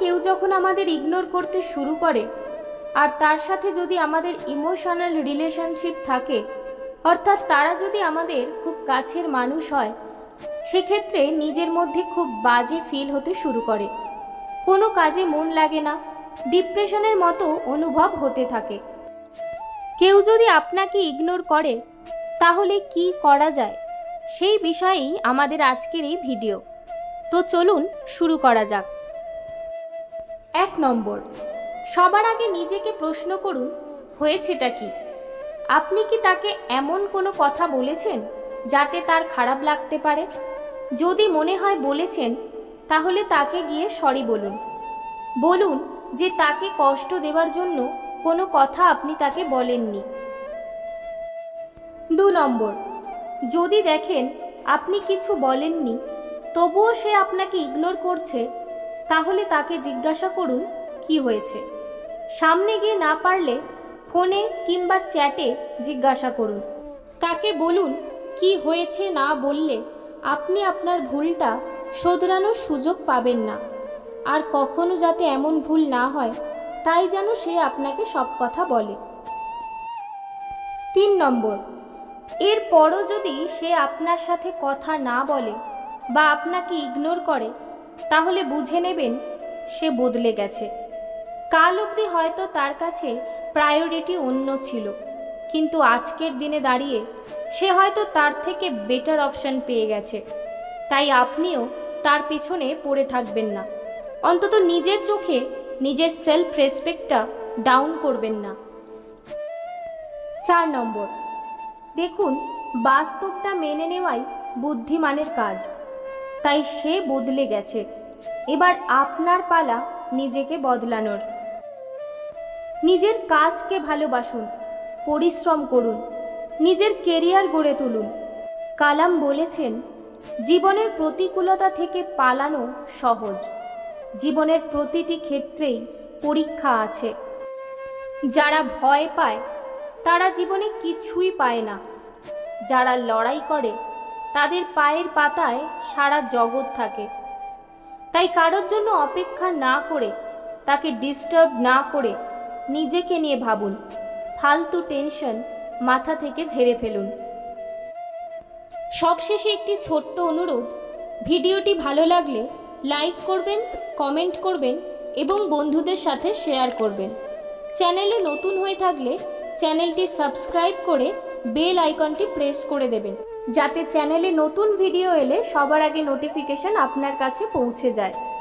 কেউ যখন আমাদের ইগনোর করতে শুরু করে আর তার সাথে যদি আমাদের ইমোশনাল রিলেশনশিপ থাকে, অর্থাৎ তারা যদি আমাদের খুব কাছের মানুষ হয়, সেক্ষেত্রে নিজের মধ্যে খুব বাজে ফিল হতে শুরু করে। কোনো কাজে মন লাগে না, ডিপ্রেশনের মতো অনুভব হতে থাকে। কেউ যদি আপনাকে ইগনোর করে তাহলে কি করা যায়, সেই বিষয়েই আমাদের আজকের এই ভিডিও। তো চলুন শুরু করা যাক। 1 নম্বর, সবার আগে নিজেকে প্রশ্ন করুন, হয়েছেটা কি? আপনি কি তাকে এমন কোনো কথা বলেছেন যাতে তার খারাপ লাগতে পারে? যদি মনে হয় বলেছেন, তাহলে তাকে গিয়ে সরি বলুন। বলুন যে তাকে কষ্ট দেওয়ার জন্য কোনো কথা আপনি তাকে বলেননি। 2 নম্বর, যদি দেখেন আপনি কিছু বলেননি তবুও সে আপনাকে ইগনোর করছে, তাহলে তাকে জিজ্ঞাসা করুন কি হয়েছে। সামনে গিয়ে না পারলে ফোনে কিংবা চ্যাটে জিজ্ঞাসা করুন। তাকে বলুন কি হয়েছে না বললে আপনি আপনার ভুলটা শোধরানোর সুযোগ পাবেন না। আর কখনো যাতে এমন ভুল না হয় তাই যেন সে আপনাকে সব কথা বলে। 3 নম্বর, এরপরও যদি সে আপনার সাথে কথা না বলে বা আপনাকে ইগনোর করে, তাহলে বুঝে নেবেন সে বদলে গেছে। কাল অবধি হয়তো তার কাছে প্রায়োরিটি অন্য ছিল, কিন্তু আজকের দিনে দাঁড়িয়ে সে হয়তো তার থেকে বেটার অপশন পেয়ে গেছে। তাই আপনিও তার পিছনে পড়ে থাকবেন না। অন্তত নিজের চোখে নিজের সেলফ রেসপেক্টটা ডাউন করবেন না। 4 নম্বর, দেখুন বাস্তবটা মেনে নেওয়াই বুদ্ধিমানের কাজ। তাই সে বদলে গেছে, এবার আপনার পালা নিজেকে বদলানোর। নিজের কাজকে ভালোবাসুন, পরিশ্রম করুন, নিজের কেরিয়ার গড়ে তুলুন। কালাম বলেছেন, জীবনের প্রতিকূলতা থেকে পালানো সহজ, জীবনের প্রতিটি ক্ষেত্রেই পরীক্ষা আছে। যারা ভয় পায় তারা জীবনে কিছুই পায় না, যারা লড়াই করে তাদের পায়ের পাতায় সারা জগৎ থাকে। তাই কারোর জন্য অপেক্ষা না করে, তাকে ডিস্টার্ব না করে নিজেকে নিয়ে ভাবুন। ফালতু টেনশন মাথা থেকে ঝেড়ে ফেলুন। সবশেষে একটি ছোট্ট অনুরোধ, ভিডিওটি ভালো লাগলে লাইক করবেন, কমেন্ট করবেন এবং বন্ধুদের সাথে শেয়ার করবেন। চ্যানেলে নতুন হয়ে থাকলে চ্যানেলটি সাবস্ক্রাইব করে বেল আইকনটি প্রেস করে দেবেন, যাতে চ্যানেলে নতুন ভিডিও এলে সবার আগে নোটিফিকেশন আপনার কাছে পৌঁছে যায়।